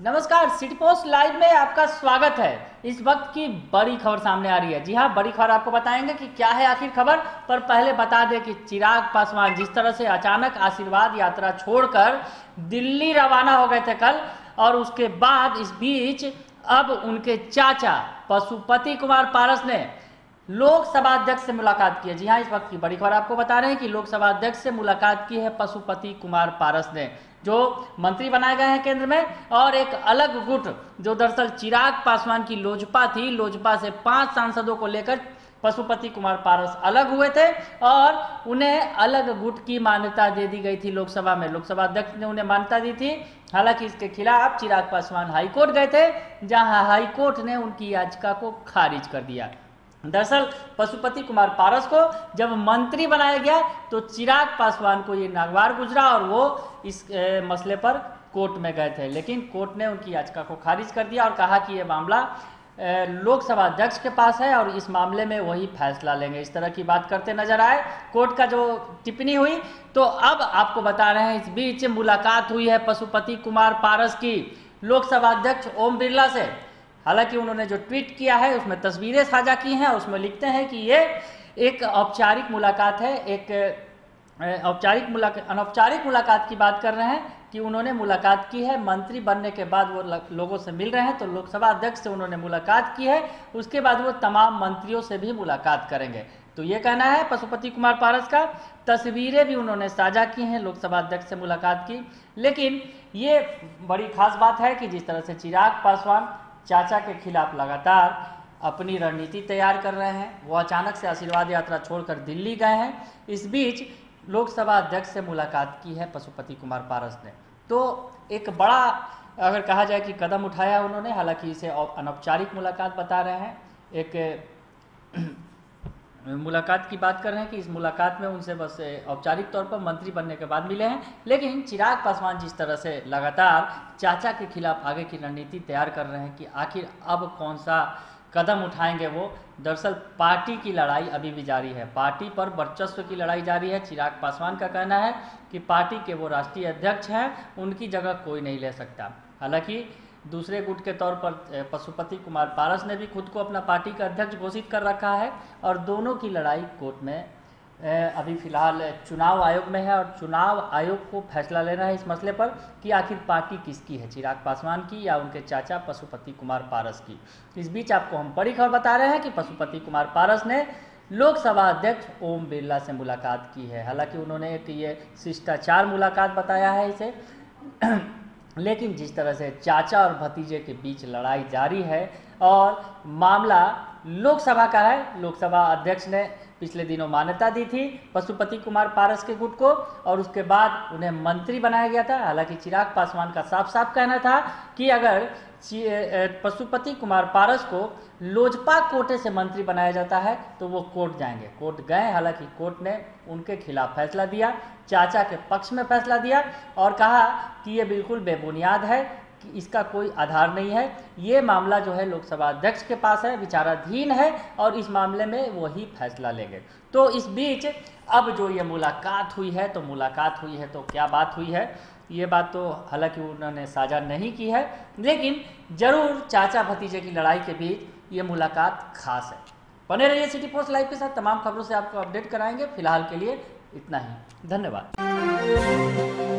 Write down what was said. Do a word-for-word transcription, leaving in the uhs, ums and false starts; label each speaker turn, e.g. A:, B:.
A: नमस्कार, city post live में आपका स्वागत है। इस वक्त की बड़ी खबर सामने आ रही है। जी हाँ, बड़ी खबर आपको बताएंगे कि क्या है आखिर खबर। पर पहले बता दें कि चिराग पासवान जिस तरह से अचानक आशीर्वाद यात्रा छोड़कर दिल्ली रवाना हो गए थे कल, और उसके बाद इस बीच अब उनके चाचा पशुपति कुमार पारस ने लोकसभा अध्यक्ष से मुलाकात की है। जी हाँ, इस वक्त की बड़ी खबर आपको बता रहे हैं कि लोकसभा अध्यक्ष से मुलाकात की है पशुपति कुमार पारस ने, जो मंत्री बनाए गए हैं केंद्र में। और एक अलग गुट जो दरअसल चिराग पासवान की लोजपा थी, लोजपा से पांच सांसदों को लेकर पशुपति कुमार पारस अलग हुए थे और उन्हें अलग गुट की मान्यता दे दी गई थी लोकसभा में। लोकसभा अध्यक्ष ने उन्हें मान्यता दी थी। हालांकि इसके खिलाफ चिराग पासवान हाईकोर्ट गए थे, जहां हाईकोर्ट ने उनकी याचिका को खारिज कर दिया। दरअसल पशुपति कुमार पारस को जब मंत्री बनाया गया तो चिराग पासवान को ये नागवार गुजरा और वो इस ए, मसले पर कोर्ट में गए थे, लेकिन कोर्ट ने उनकी याचिका को खारिज कर दिया और कहा कि ये मामला लोकसभा अध्यक्ष के पास है और इस मामले में वही फैसला लेंगे। इस तरह की बात करते नजर आए। कोर्ट का जो टिप्पणी हुई, तो अब आपको बता रहे हैं इस बीच मुलाकात हुई है पशुपति कुमार पारस की लोकसभा अध्यक्ष ओम बिरला से। हालांकि उन्होंने जो ट्वीट किया है उसमें तस्वीरें साझा की हैं, उसमें लिखते हैं कि ये एक औपचारिक मुलाकात है। एक औपचारिक मुलाकात अनौपचारिक मुलाकात की बात कर रहे हैं कि उन्होंने मुलाकात की है। मंत्री बनने के बाद वो लोगों से मिल रहे हैं, तो लोकसभा अध्यक्ष से उन्होंने मुलाकात की है, उसके बाद वो तमाम मंत्रियों से भी मुलाकात करेंगे। तो ये कहना है पशुपति कुमार पारस का। तस्वीरें भी उन्होंने साझा की हैं लोकसभा अध्यक्ष से मुलाकात की। लेकिन ये बड़ी खास बात है कि जिस तरह से चिराग पासवान चाचा के खिलाफ लगातार अपनी रणनीति तैयार कर रहे हैं, वो अचानक से आशीर्वाद यात्रा छोड़कर दिल्ली गए हैं। इस बीच लोकसभा अध्यक्ष से मुलाकात की है पशुपति कुमार पारस ने। तो एक बड़ा अगर कहा जाए कि कदम उठाया उन्होंने। हालांकि इसे अनौपचारिक मुलाकात बता रहे हैं। एक मुलाकात की बात कर रहे हैं कि इस मुलाकात में उनसे बस औपचारिक तौर पर मंत्री बनने के बाद मिले हैं। लेकिन चिराग पासवान जिस तरह से लगातार चाचा के खिलाफ आगे की रणनीति तैयार कर रहे हैं कि आखिर अब कौन सा कदम उठाएंगे वो, दरअसल पार्टी की लड़ाई अभी भी जारी है। पार्टी पर वर्चस्व की लड़ाई जारी है। चिराग पासवान का कहना है कि पार्टी के वो राष्ट्रीय अध्यक्ष हैं, उनकी जगह कोई नहीं ले सकता। हालांकि दूसरे गुट के तौर पर पशुपति कुमार पारस ने भी खुद को अपना पार्टी का अध्यक्ष घोषित कर रखा है और दोनों की लड़ाई कोर्ट में अभी फिलहाल चुनाव आयोग में है। और चुनाव आयोग को फैसला लेना है इस मसले पर कि आखिर पार्टी किसकी है, चिराग पासवान की या उनके चाचा पशुपति कुमार पारस की। इस बीच आपको हम बड़ी खबर बता रहे हैं कि पशुपति कुमार पारस ने लोकसभा अध्यक्ष ओम बिरला से मुलाकात की है। हालांकि उन्होंने एक ये शिष्टाचार मुलाकात बताया है इसे, लेकिन जिस तरह से चाचा और भतीजे के बीच लड़ाई जारी है और मामला लोकसभा का है, लोकसभा अध्यक्ष ने पिछले दिनों मान्यता दी थी पशुपति कुमार पारस के गुट को और उसके बाद उन्हें मंत्री बनाया गया था। हालांकि चिराग पासवान का साफ साफ कहना था कि अगर पशुपति कुमार पारस को लोजपा कोटे से मंत्री बनाया जाता है तो वो कोर्ट जाएंगे। कोर्ट गए, हालांकि कोर्ट ने उनके खिलाफ फैसला दिया, चाचा के पक्ष में फैसला दिया और कहा कि ये बिल्कुल बेबुनियाद है, कि इसका कोई आधार नहीं है। ये मामला जो है लोकसभा अध्यक्ष के पास है, विचाराधीन है और इस मामले में वही फैसला लेंगे। तो इस बीच अब जो ये मुलाकात हुई है, तो मुलाकात हुई है तो क्या बात हुई है, ये बात तो हालांकि उन्होंने साझा नहीं की है, लेकिन जरूर चाचा भतीजे की लड़ाई के बीच ये मुलाकात खास है। बने रहिए सिटी पोस्ट लाइव के साथ, तमाम खबरों से आपको अपडेट कराएंगे। फिलहाल के लिए इतना ही, धन्यवाद।